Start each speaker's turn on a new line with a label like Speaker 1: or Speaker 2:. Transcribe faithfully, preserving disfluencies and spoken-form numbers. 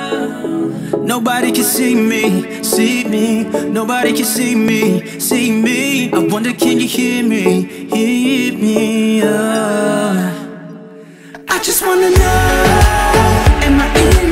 Speaker 1: Nobody can see me, see me. Nobody can see me, see me. I wonder, can you hear me, hear me? Uh, I just wanna know, am I in